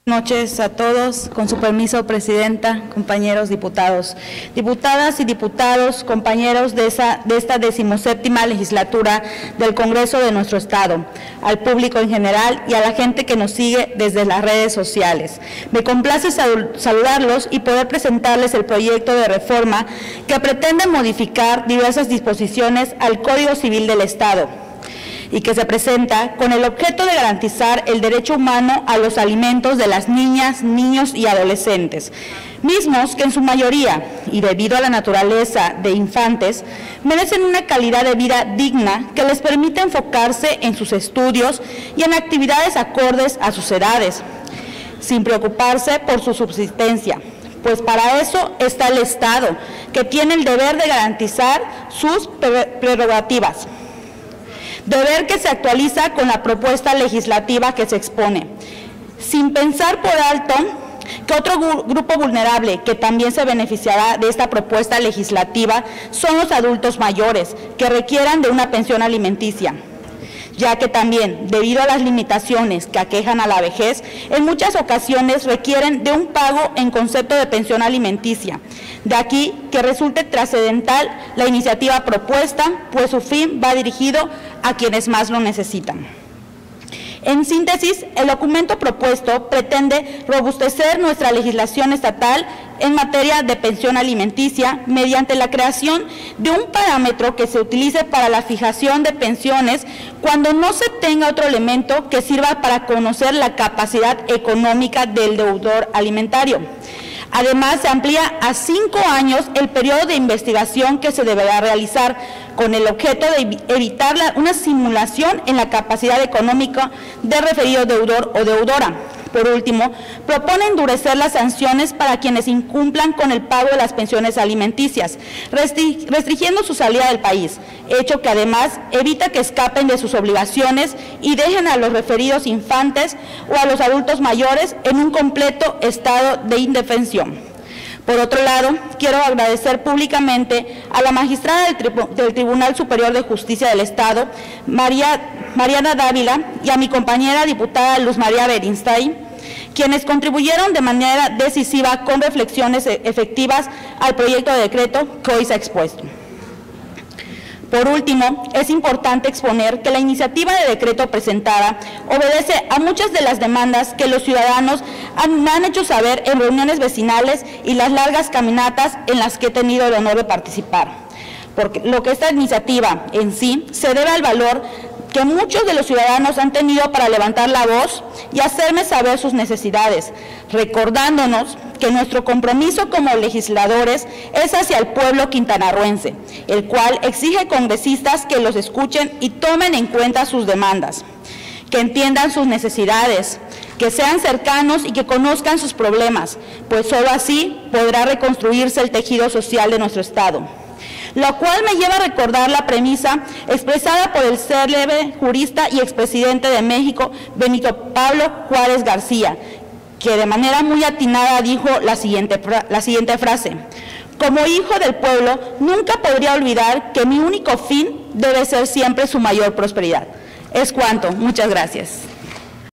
Buenas noches a todos. Con su permiso, Presidenta, compañeros diputados, diputadas y diputados, compañeros de esta 17ª legislatura del Congreso de nuestro Estado, al público en general y a la gente que nos sigue desde las redes sociales. Me complace saludarlos y poder presentarles el proyecto de reforma que pretende modificar diversas disposiciones al Código Civil del Estado, y que se presenta con el objeto de garantizar el derecho humano a los alimentos de las niñas, niños y adolescentes, mismos que en su mayoría, y debido a la naturaleza de infantes, merecen una calidad de vida digna que les permite enfocarse en sus estudios y en actividades acordes a sus edades, sin preocuparse por su subsistencia, pues para eso está el Estado, que tiene el deber de garantizar sus prerrogativas. Deber que se actualiza con la propuesta legislativa que se expone, sin pensar por alto que otro grupo vulnerable que también se beneficiará de esta propuesta legislativa son los adultos mayores que requieran de una pensión alimenticia, ya que también, debido a las limitaciones que aquejan a la vejez, en muchas ocasiones requieren de un pago en concepto de pensión alimenticia. De aquí que resulte trascendental la iniciativa propuesta, pues su fin va dirigido a quienes más lo necesitan. En síntesis, el documento propuesto pretende robustecer nuestra legislación estatal en materia de pensión alimenticia mediante la creación de un parámetro que se utilice para la fijación de pensiones cuando no se tenga otro elemento que sirva para conocer la capacidad económica del deudor alimentario. Además, se amplía a 5 años el periodo de investigación que se deberá realizar con el objeto de evitar una simulación en la capacidad económica del referido deudor o deudora. Por último, propone endurecer las sanciones para quienes incumplan con el pago de las pensiones alimenticias, restringiendo su salida del país, hecho que además evita que escapen de sus obligaciones y dejen a los referidos infantes o a los adultos mayores en un completo estado de indefensión. Por otro lado, quiero agradecer públicamente a la magistrada del Tribunal Superior de Justicia del Estado, Mariana Dávila, y a mi compañera diputada Luz María Beristain, quienes contribuyeron de manera decisiva con reflexiones efectivas al proyecto de decreto que hoy se ha expuesto. Por último, es importante exponer que la iniciativa de decreto presentada obedece a muchas de las demandas que los ciudadanos han hecho saber en reuniones vecinales y las largas caminatas en las que he tenido el honor de participar. Porque lo que esta iniciativa en sí se debe al valor que muchos de los ciudadanos han tenido para levantar la voz y hacerme saber sus necesidades, recordándonos que nuestro compromiso como legisladores es hacia el pueblo quintanarroense, el cual exige congresistas que los escuchen y tomen en cuenta sus demandas, que entiendan sus necesidades, que sean cercanos y que conozcan sus problemas, pues solo así podrá reconstruirse el tejido social de nuestro Estado. Lo cual me lleva a recordar la premisa expresada por el célebre jurista y expresidente de México, Benito Pablo Juárez García, que de manera muy atinada dijo la siguiente frase: como hijo del pueblo, nunca podría olvidar que mi único fin debe ser siempre su mayor prosperidad. Es cuanto. Muchas gracias.